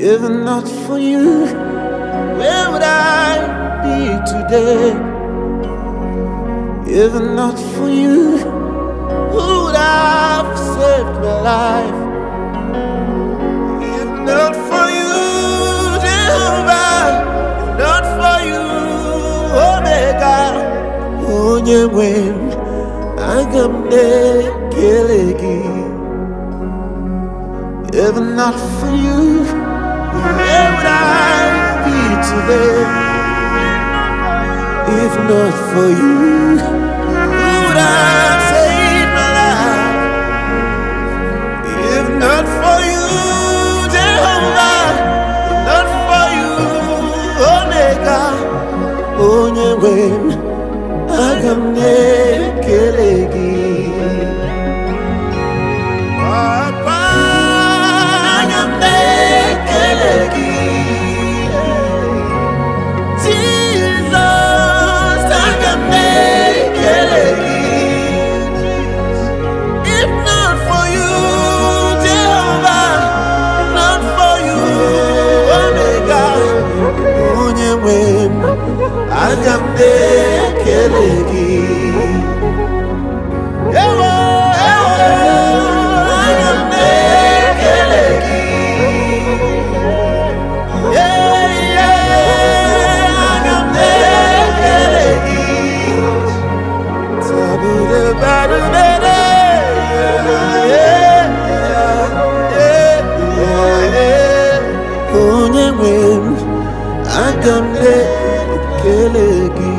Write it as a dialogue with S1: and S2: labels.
S1: If not for you, where would I be today? If not for you, who would have saved my life? If not for you, Jehovah, if not for you, Omega, Onyewen, Agamne Kelegi. If not for you, where would I be today? If not for you, who would have saved my life? If not for you, Jehovah, if not for you, Omega, Onyewen, Agamne Kelegi. Agamne Kelegi. Ewo, ewo, Agamne Kelegi. Yeah, yeah, Agamne Kelegi. Tabu de badu bede. Yeah, yeah, yeah. Onyewen, Agamne Kelegi.